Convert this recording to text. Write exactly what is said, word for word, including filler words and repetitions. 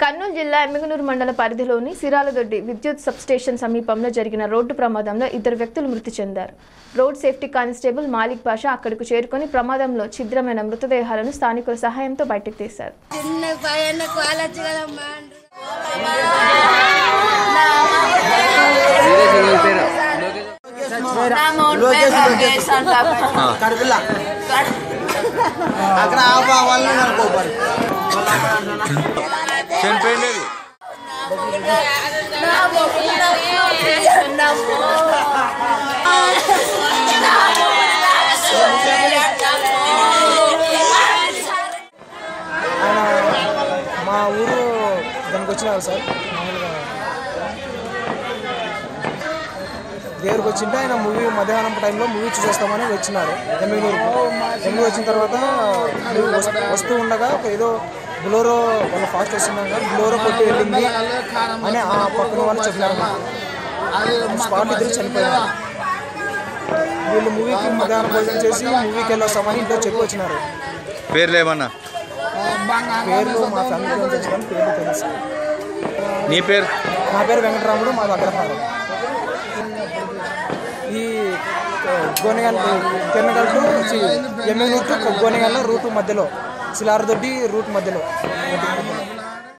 కర్నూలు జిల్లా ఎమ్మిగనూరు మండల పరిధిలోని సిరాలదొడ్డి విద్యుత్ సబ్స్టేషన్ సమీపంలో జరిగిన రోడ్డు ప్రమాదంలో ఇద్దరు వ్యక్తులు మృతి చెందారు. Road safety constable Malik Basha అక్కడకు చేరుకొని ప్రమాదంలో ఛిద్రమైన మృతదేహాలను స్థానికుల సహాయంతో బయటకు తీశారు. మా ఊరు దానికి వచ్చినారు సార్. మామూలుగా దగ్గరకు వచ్చింటే ఆయన మూవీ మధ్యాహ్నం టైంలో మూవీ చూసేస్తామని వచ్చినారు ఎమ్మిగనూరుకు. ఎమ్మిగనూరు వచ్చిన తర్వాత వస్తూ ఉండగా ఏదో బులోరో వాళ్ళు ఫాస్ట్ వస్తున్నాక బులోరో కొట్టి వెళ్ళింది అని ఆ పక్కన వాళ్ళు చెప్పినారు. స్పాట్ ఇద్దరు చనిపోయారు. వీళ్ళు మూవీకి మధ్యాహ్నం భోజనం చేసి మూవీకి వెళ్ళి వస్తామని ఇంట్లో చెప్పి వచ్చినారు. పేర్లు ఏమన్నా? పేర్లు మా ఫ్యామిలీ గురించి వచ్చిన పేర్లు తెలుసు. నీ పేరు? నా పేరు వెంకటరాముడు, మా అగ్రహారం. ఈ Gonegal Kennagal to Emmiganur to Gonegal route మధ్యలో, సిలారదొడ్డి రూట్ మధ్యలో.